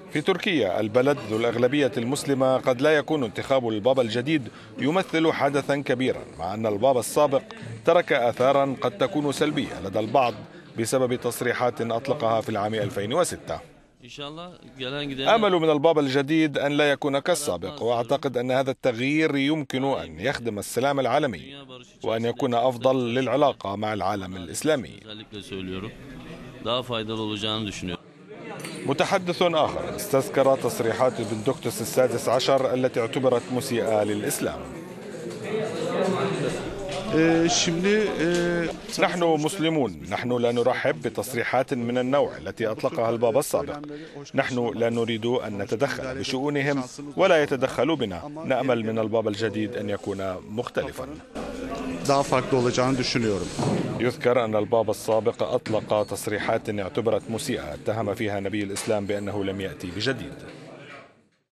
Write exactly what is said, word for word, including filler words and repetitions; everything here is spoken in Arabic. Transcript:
في تركيا البلد ذو الأغلبية المسلمة قد لا يكون انتخاب البابا الجديد يمثل حدثا كبيرا، مع أن البابا السابق ترك آثارا قد تكون سلبية لدى البعض بسبب تصريحات أطلقها في العام ألفين وستة. آمل من البابا الجديد أن لا يكون كالسابق، وأعتقد أن هذا التغيير يمكن أن يخدم السلام العالمي وأن يكون أفضل للعلاقة مع العالم الإسلامي. متحدث آخر استذكر تصريحات بندقتس السادس عشر التي اعتبرت مسيئة للإسلام. نحن مسلمون، نحن لا نرحب بتصريحات من النوع التي أطلقها البابا السابق. نحن لا نريد أن نتدخل بشؤونهم ولا يتدخلوا بنا. نأمل من البابا الجديد أن يكون مختلفا. يذكر أن البابا السابق أطلق تصريحات اعتبرت مسيئة اتهم فيها نبي الإسلام بأنه لم يأتي بجديد.